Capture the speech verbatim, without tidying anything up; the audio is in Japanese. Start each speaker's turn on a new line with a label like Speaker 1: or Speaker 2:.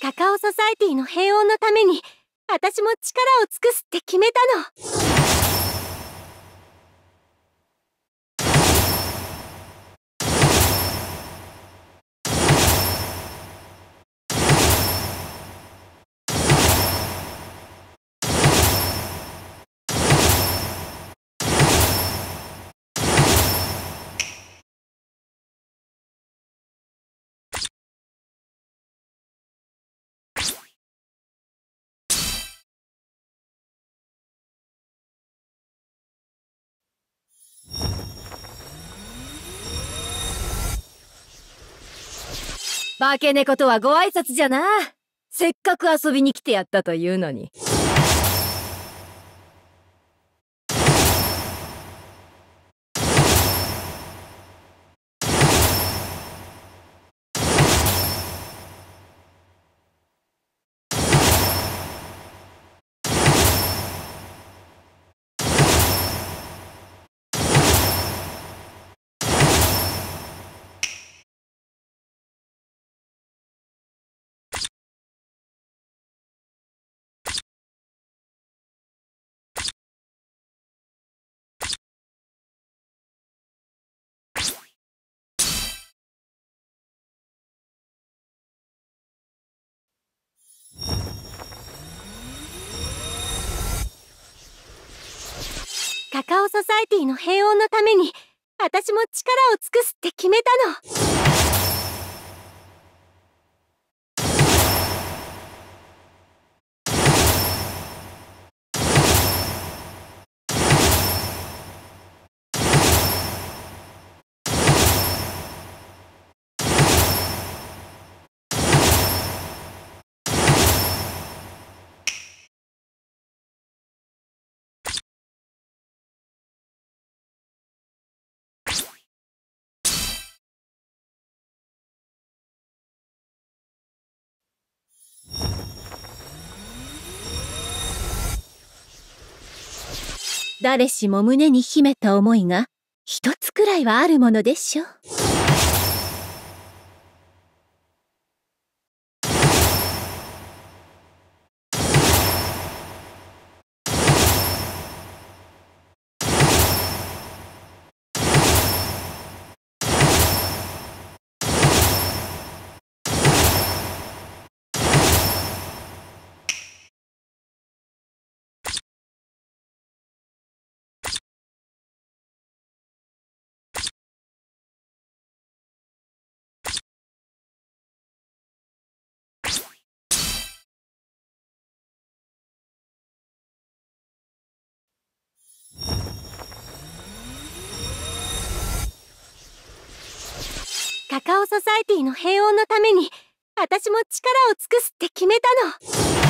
Speaker 1: カカオソサエティの平穏のために私も力を尽くすって決めたの。
Speaker 2: 化け猫とはご挨拶じゃな。せっかく遊びに来てやったというのに。
Speaker 1: カカオソサエティの平穏のために私も力を尽くすって決めたの。
Speaker 2: 誰しも胸に秘めた思いが一つくらいはあるものでしょう。
Speaker 1: カカオソサエティの平穏のために私も力を尽くすって決めたの。